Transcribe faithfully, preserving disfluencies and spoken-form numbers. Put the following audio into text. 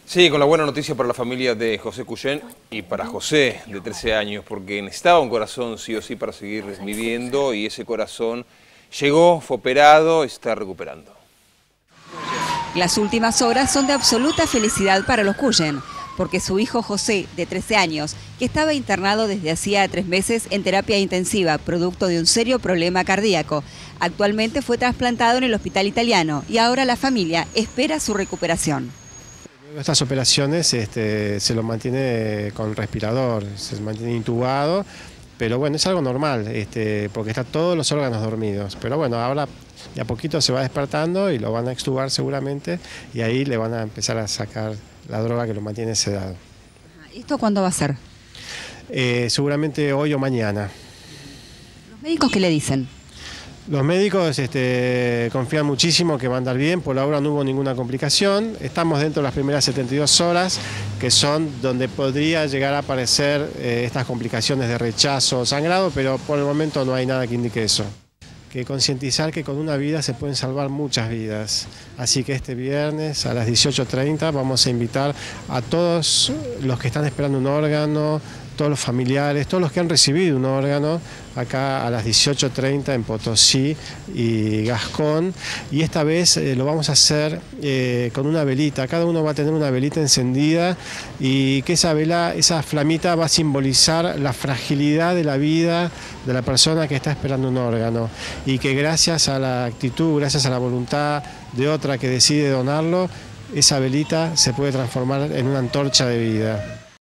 Sí, con la buena noticia para la familia de José Cuyén y para José, de trece años, porque necesitaba un corazón sí o sí para seguir viviendo y ese corazón llegó, fue operado, está recuperando. Las últimas horas son de absoluta felicidad para los Cuyén, porque su hijo José, de trece años, que estaba internado desde hacía tres meses en terapia intensiva, producto de un serio problema cardíaco, actualmente fue trasplantado en el hospital italiano y ahora la familia espera su recuperación. Estas operaciones este, se lo mantiene con respirador, se mantiene intubado, pero bueno, es algo normal, este, porque están todos los órganos dormidos. Pero bueno, ahora de a poquito se va despertando y lo van a extubar seguramente y ahí le van a empezar a sacar la droga que lo mantiene sedado. ¿Esto cuándo va a ser? Eh, seguramente hoy o mañana. ¿Los médicos qué le dicen? Los médicos este, confían muchísimo que va a andar bien, por ahora no hubo ninguna complicación. Estamos dentro de las primeras setenta y dos horas, que son donde podría llegar a aparecer eh, estas complicaciones de rechazo o sangrado, pero por el momento no hay nada que indique eso. Que concientizar que con una vida se pueden salvar muchas vidas. Así que este viernes a las dieciocho treinta vamos a invitar a todos los que están esperando un órgano, todos los familiares, todos los que han recibido un órgano, acá a las dieciocho treinta en Potosí y Gascón. Y esta vez eh, lo vamos a hacer eh, con una velita. Cada uno va a tener una velita encendida y que esa vela, esa flamita va a simbolizar la fragilidad de la vida de la persona que está esperando un órgano. Y que gracias a la actitud, gracias a la voluntad de otra que decide donarlo, esa velita se puede transformar en una antorcha de vida.